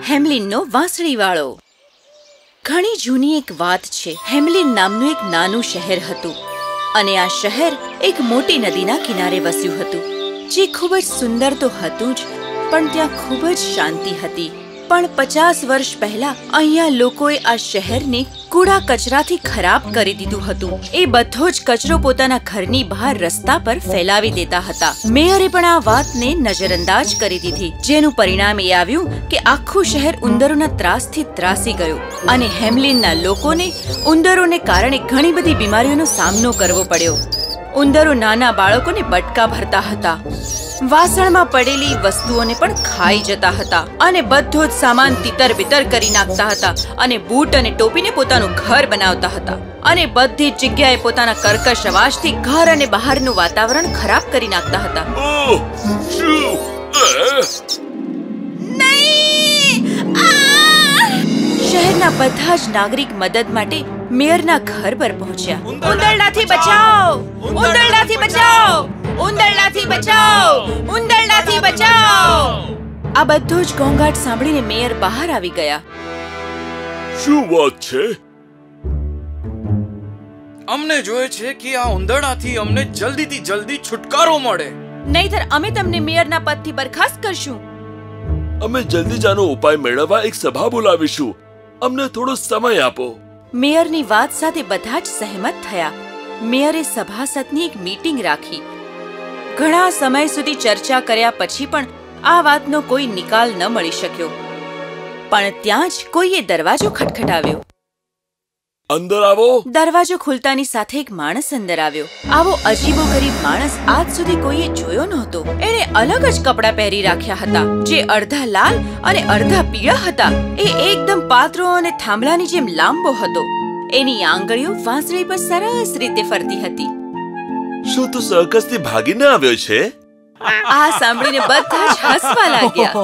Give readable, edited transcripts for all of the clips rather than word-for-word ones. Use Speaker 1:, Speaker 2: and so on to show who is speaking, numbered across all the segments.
Speaker 1: હેમ્લિનનો વાંસળીવાળો. ઘણી જૂની એક વાત છે. હેમ્લિન નામનું એક નાનું શહેર હતું અને આ શહેર એક મોટી નદીના કિનારે વસ્યું હતું, જે ખૂબ જ સુંદર તો હતું જ, પણ ત્યાં ખૂબ જ શાંતિ હતી. પણ 50 વર્ષ પહેલા અહીંયા લોકોએ આ શહેરને કૂડા કચરાથી ખરાબ કરી દીધું હતું. એ બધો જ કચરો પોતાના ઘરની બહાર રસ્તા પર ફેલાવી દેતા હતા. મેયરે પણ આ વાતને નજરઅંદાજ કરી દીધી, જેનું પરિણામ એ આવ્યું કે આખું શહેર ઉંદરોના ત્રાસથી ત્રાસી ગયું અને હેમ્લિનના લોકોને ઉંદરોને કારણે ઘણી બધી બીમારીઓનો સામનો કરવો પડ્યો. ઉંદરો નાના બાળકોને બટકા ભરતા હતા, વાસણમાં પડેલી વસ્તુઓને પણ ખાઈ જતા હતા અને બધો જ સામાન તિતર બિતર કરી નાખતા હતા અને બૂટ અને ટોપીને પોતાનું ઘર બનાવતા હતા અને બધી જ જગ્યાએ પોતાના કર્કશ અવાજથી ઘર અને બહારનું વાતાવરણ ખરાબ કરી નાખતા હતા. શહેરના બધા જ નાગરિક મદદ માટે મેયરના ઘર પર પહોંચ્યા. ઉંદરડાથી બચાવ! ઉંદરડાથી બચાવ! ઉંદરડાથી બચાવ! ઉંદરડાથી બચાવ! આ બધો જ ઘોંઘાટ સાંભળીને મેયર બહાર આવી ગયા.
Speaker 2: શું વાત છે?
Speaker 3: અમને જોઈએ છે કે આ ઉંદરડાથી અમને જલ્દીથી જલ્દી છુટકારો મળે,
Speaker 1: નહીંતર અમે તમને મેયરના પદથી બરખાસ્ત કરશું.
Speaker 2: અમે જલ્દી જ આનો ઉપાય મેળવવા એક સભા બોલાવીશું. અમને થોડો સમય આપો.
Speaker 1: મેયરની વાત સાથે બધા જ સહેમત થયા. મેયરે સભાસદની એક મીટિંગ રાખી. ઘણા સમય સુધી ચર્ચા કર્યા પછી પણ આ વાતનો કોઈ નિકાલ ન મળી શક્યો. પણ ત્યાં જ કોઈએ દરવાજો ખટખટાવ્યો.
Speaker 2: અંદર આવો.
Speaker 1: દરવાજો ખુલતાની સાથે એક માણસ અંદર આવ્યો. આવો અજીબોગરીબ માણસ આજ સુધી કોઈએ જોયો નહોતો. એણે અલગ જ કપડાં પહેરી રાખ્યા હતા, જે અડધા લાલ અને અડધા પીળા હતા. એ એકદમ પાતળો અને થાંભલાની જેમ લાંબો હતો. એની આંગળીઓ વાંસળી પર સરસ રીતે ફરતી હતી.
Speaker 2: શું તું સર્કસથી ભાગીને આવ્યો છે?
Speaker 1: આ સાંભળીને બધા જ હસવા લાગ્યા.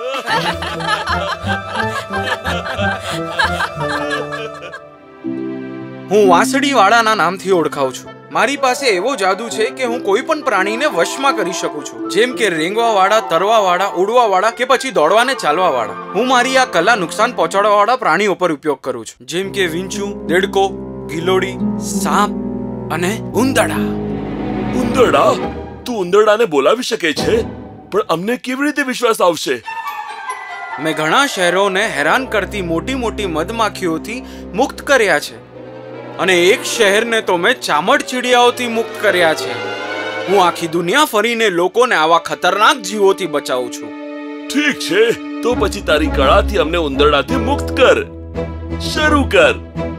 Speaker 3: હું વાંસળીવાળાના નામથી ઓળખાઉં છું. મારી પાસે એવો જાદુ છે કે હું કોઈ પણ પ્રાણીને વશમાં કરી શકું છું, જેમ કે રેંગવાવાળા, તરવાવાળા, ઉડવાવાળા કે પછી દોડવાને ચાલવાવાળા. હું મારી આ કલા નુકસાન પહોંચાડવાવાળા પ્રાણીઓ પર ઉપયોગ કરું છું, જેમ કે વિંચુ, દેડકો, ગિલોડી, સાપ અને ઉંદરડા.
Speaker 2: ઉંદરડા? તું ઉંદરડાને બોલાવી શકે છે? પણ અમને કેવી રીતે વિશ્વાસ આવશે?
Speaker 3: મેં ઘણા શહેરોને હેરાન કરતી મોટી મોટી મધમાખીઓથી મુક્ત કર્યા છે અને એક શહેરને તો મેં ચામડચીડિયાઓથી મુક્ત કર્યા છે. હું આખી દુનિયા ફરીને લોકોને આવા ખતરનાક જીવોથી બચાવું છું.
Speaker 2: ઠીક છે, તો પછી તારી કળાથી અમને ઉંદરડાથી મુક્ત કર. શરૂ કર.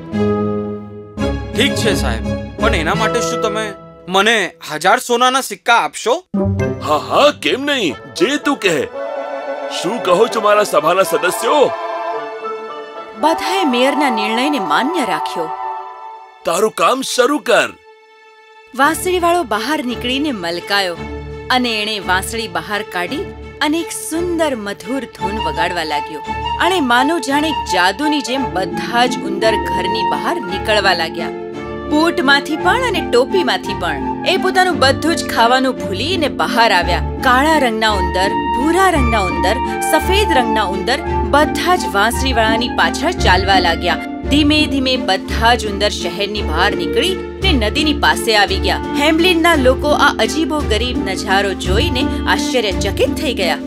Speaker 3: ઠીક છે સાહેબ, પણ એના માટે શું તમે મને 1000 સોનાના સિક્કા આપશો?
Speaker 2: હા હા, કેમ નહીં, જે તું કહે. શું કહો છો મારા સભાના સદસ્યો?
Speaker 1: બધાએ મેયરના નિર્ણયને માન્ય રાખ્યો.
Speaker 2: તારું કામ શરૂ કર.
Speaker 1: વાંસળીવાળો બહાર નીકળીને મલકાયો અને એણે વાંસળી બહાર કાઢી અને એક સુંદર મધુર ધૂન વગાડવા લાગ્યો. અને માનો જાણે જાદુની જેમ બધા જ ઉંદર ઘરની બહાર નીકળવા લાગ્યા. બૂટમાંથી પણ અને ટોપીમાંથી પણ. એ પોતાનું બધું જ ખાવાનું ભૂલીને બહાર આવ્યા. કાળા રંગના ઉંદર, ભૂરા રંગના ઉંદર, સફેદ રંગના ઉંદર બધા જ વાંસળીવાળાની પાછળ ચાલવા લાગ્યા. ધીમે ધીમે બધા જ ઉંદર શહેરની બહાર નીકળી ને નદીની પાસે આવી ગયા. હેમ્લિનના લોકો આ અજીબો ગરીબ નજારો જોઈને આશ્ચર્યચકિત થઈ ગયા.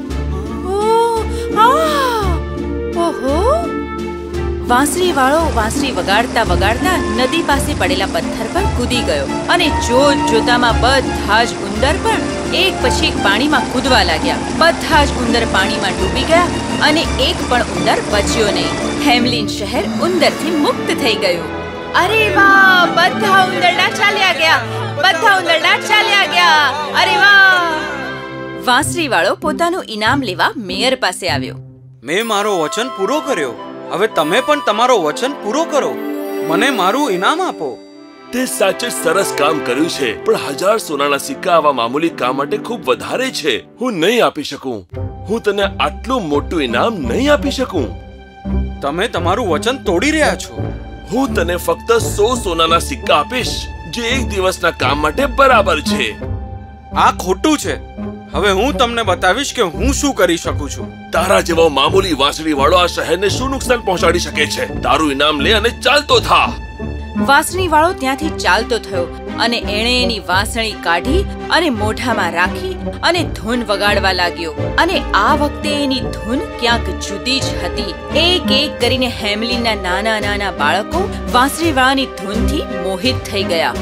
Speaker 1: ઓહો! વાંસળીવાળો વાંસળી વગાડતા વગાડતા નદી પાસે પડેલા પથ્થર પર કૂદી ગયો અને જોત જોતામાં બધા જ ઉંદર પણ એક પછી એક પાણીમાં કૂદવા લાગ્યા. બધા જ ઉંદર પાણીમાં ડૂબી ગયા અને એક પણ ઉંદર બચ્યો નહીં. હેમ્લિન શહેર ઉંદરથી મુક્ત થઈ ગયું. અરે વાહ! બધા ઉંદરડા ચાલ્યા ગયા. બધા ઉંદરડા ચાલ્યા ગયા. અરે વાહ! વાંસળીવાળો પોતાનું ઇનામ લેવા મેયર પાસે આવ્યો.
Speaker 3: મેં મારો વચન પૂરો કર્યો. હવે તમે પણ તમારો વચન પૂરો કરો. મને મારું ઇનામ આપો.
Speaker 2: તે સાચે સરસ કામ કર્યું છે, પણ 1000 સોનાના સિક્કા આવા મામૂલી કામ માટે ખૂબ વધારે છે. હું નહીં આપી શકું. હું તને આટલું મોટું ઇનામ નહીં આપી શકું.
Speaker 3: તમે તમારું વચન તોડી રહ્યા છો.
Speaker 2: હું તને ફક્ત 100 સોનાના સિક્કા આપીશ, જે એક દિવસના કામ માટે બરાબર છે.
Speaker 3: આ ખોટું છે. હવે હું તમને બતાવીશ કે હું શું કરી શકું છું.
Speaker 2: તારા જેવો મામૂલી વાંસળી વાળો આ શહેરને શું નુકસાન પહોંચાડી શકે છે? તારું ઇનામ લે અને ચાલતો થા.
Speaker 1: વાંસળી વાળો ત્યાંથી ચાલતો થયો અને એણે એની વાંસળી કાઢી અને મોઢામાં રાખી અને ધૂન વગાડવા લાગ્યો. અને આ વખતે એની ધૂન ક્યાંક જુદી જ હતી. એક એક કરીને હેમલીનના નાના નાના બાળકો વાંસળી વાળાની ધૂનથી મોહિત થઈ ગયા.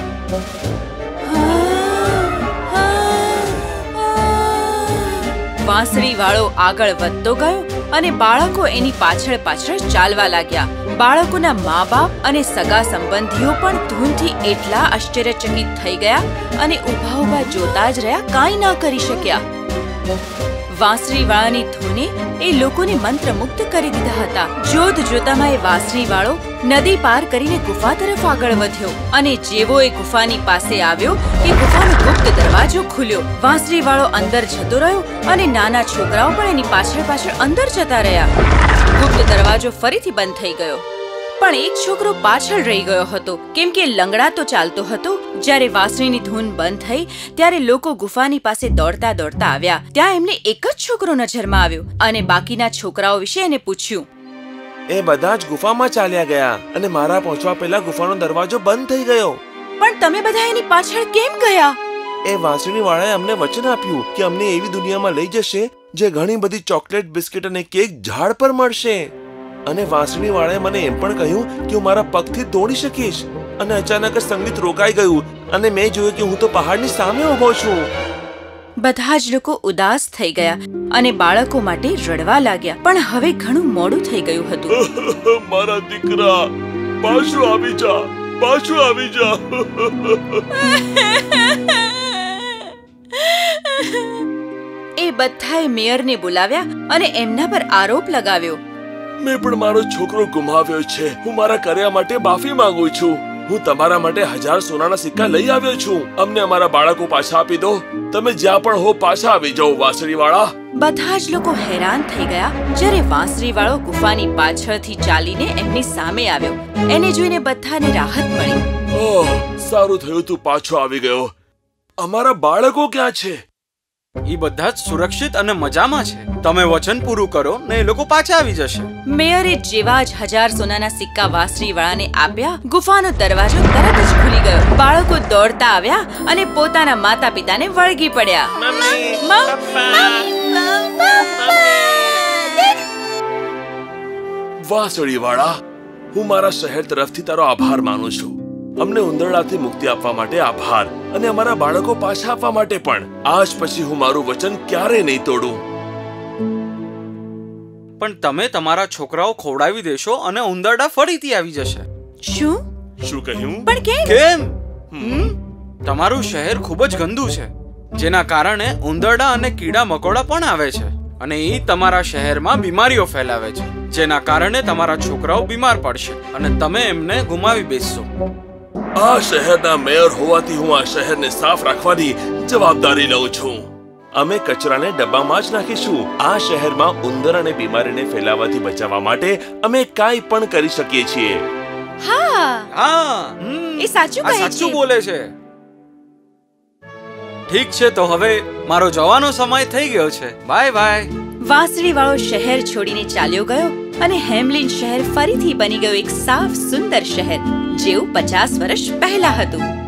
Speaker 1: વાંસળી વાળો આગળ વધતો ગયો અને બાળકો એની પાછળ પાછળ ચાલવા લાગ્યા. બાળકોના મા બાપ અને સગા સંબંધીઓ પણ ધૂનથી એટલા આશ્ચર્યચકિત થઈ ગયા અને ઊભા ઊભા જોતા જ રહ્યા, કાંઈ ના કરી શક્યા. વાંસળી વાળાની ધૂને એ લોકોને મંત્રમુગ્ધ કરી દીધા હતા. જોત જોતામાં એ વાંસળી વાળો નદી પાર કરીને ગુફા તરફ આગળ વધ્યો અને જેવો એ ગુફાની પાસે આવ્યો કે ગુફાનો ગુપ્ત દરવાજો ખુલ્યો. વાંસળી વાળો અંદર જતો રહ્યો અને નાના છોકરાઓ પણ એની પાછળ પાછળ અંદર જતા રહ્યા. ગુપ્ત દરવાજો ફરીથી બંધ થઈ ગયો, પણ એક છોકરો પાછળ રહી ગયો હતો કેમ કે લંગડાતો ચાલતો હતો. જ્યારે વાંસળીની ધૂન બંધ થઈ ત્યારે લોકો ગુફાની પાસે દોડતા દોડતા આવ્યા. ત્યાં એમને એક જ છોકરો નજરમાં આવ્યો અને બાકીના છોકરાઓ વિશે એને પૂછ્યું.
Speaker 2: એ બધા જ ગુફામાં ચાલ્યા ગયા અને મારા પહોંચવા પહેલા ગુફાનો દરવાજો બંધ થઈ ગયો.
Speaker 1: પણ તમે બધા એની પાછળ કેમ ગયા?
Speaker 2: એ વાંસળી વાળાએ અમને વચન આપ્યું કે અમને એવી દુનિયામાં લઈ જશે જે ઘણી બધી ચોકલેટ, બિસ્કિટ અને કેક ઝાડ પર મળશે. અને વાંસળી વાળાએ મને એમ પણ કહ્યું કે હું મારા પગથી દોડી શકીશ. અને અચાનક જ સંગીત રોકાઈ ગયું અને મેં જોયું કે હું તો પહાડની સામે ઊભો છું.
Speaker 1: બધા જ લોકો ઉદાસ થઈ ગયા અને બાળકો માટે રડવા લાગ્યા. પણ હવે ઘણું મોડું થઈ ગયું હતું.
Speaker 2: મારા દીકરા, પાછું આવી જા, પાછું આવી જા.
Speaker 1: એ બધાએ મેયરને બોલાવ્યા અને એમના પર આરોપ લગાવ્યો.
Speaker 2: મેં પણ મારો છોકરો ગુમાવ્યો છે. હું મારા કર્યા માટે માફી માંગુ છું. હું તમારા માટે 1000 સોનાના સિક્કા લઈ આવ્યો છું. અમને અમારા બાળકો પાછા આપી દો. તમે જ્યાં પણ હો પાછા આવી જાઓ વાંસળી વાળા.
Speaker 1: બધા જ લોકો હેરાન થઈ ગયા જ્યારે વાંસળી વાળો ગુફાની પાછળથી ચાલીને એમની સામે આવ્યો. એને જોઈને બધાને રાહત મળી.
Speaker 2: ઓહ, સારું થયું તું પાછો આવી ગયો. અમારા બાળકો ક્યાં છે?
Speaker 3: એ બધા જ સુરક્ષિત અને મજામાં છે. તમે વચન પૂરું કરો ને એ લોકો પાછા આવી જશે.
Speaker 1: મેયરે જેવા જ 1000 સોનાના સિક્કા વાંસળી વાળાને આપ્યા, ગુફાનો દરવાજો તરત જ ખુલી ગયો. બાળકો દોડતા આવ્યા અને પોતાના માતા પિતાને વળગી પડ્યા.
Speaker 2: વાંસળી વાળા, હું મારા શહેર તરફથી તારો આભાર માનું છું. અમને ઉંદરડાથી મુક્તિ આપવા માટે આભાર અને અમારા બાળકો પાછા આપવા માટે પણ. આજ પછી હું મારું વચન ક્યારેય નહીં તોડું.
Speaker 3: પણ તમે તમારા છોકરાઓ ખોવડાવી દેશો અને ઉંદરડા ફરીથી આવી જશે.
Speaker 2: શું કહ્યું?
Speaker 1: પણ
Speaker 3: કેમ? તમારું શહેર ખૂબ જ ગંદુ છે, જેના કારણે ઉંદરડા અને કીડા મકોડા પણ આવે છે અને એ તમારા શહેરમાં બીમારીઓ ફેલાવે છે, જેના કારણે તમારા છોકરાઓ બીમાર પડશે અને તમે એમને ગુમાવી બેસશો.
Speaker 2: આ શહેરના મેયર હોવાથી હું આ શહેરને સાફ રાખવાની જવાબદારી લઉં છું. અમે કચરાને ડબ્બામાં જ નાખીશું. આ શહેરમાં ઉંદર અને બીમારીને ફેલાવાથી બચાવવા માટે અમે કાંઈ પણ કરી શકીએ છીએ.
Speaker 1: એ સાચું
Speaker 3: બોલે છે. ઠીક છે, તો હવે મારો જવાનો સમય થઈ ગયો છે. Bye bye.
Speaker 1: વાંસળી વાળો શહેર છોડીને ચાલ્યો ગયો અને હેમલિન શહેર ફરીથી બની ગયું એક સાફ સુંદર શહેર જેવું 50 વર્ષ પહેલા હતું.